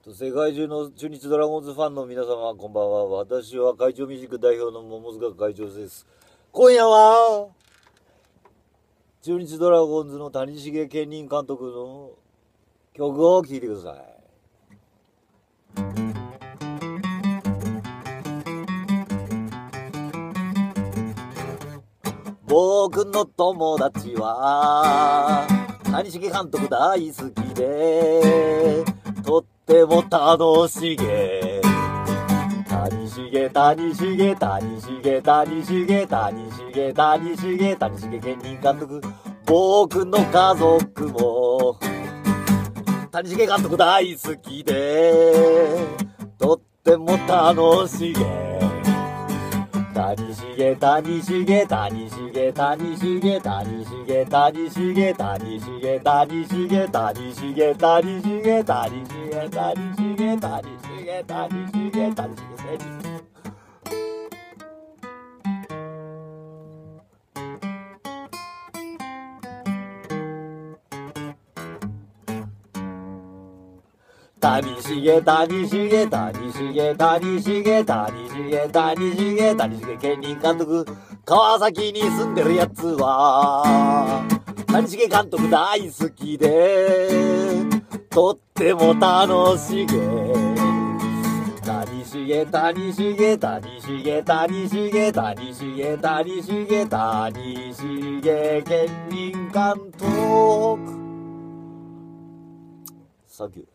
世界中の中日ドラゴンズファンの皆様、こんばんは。私は会長ミュージック代表の桃塚会長です。今夜は、中日ドラゴンズの谷繁健人監督の曲を聴いてください。僕の友達は谷繁監督大好きで、とっても楽しげ。谷繁健人監督。僕の家族も谷繁監督大好きで、とっても楽しげ。谷繁健人監督。川崎に住んでるやつは谷繁監督大好きで、とっても楽しげ。谷繁健人監督。サンキュー。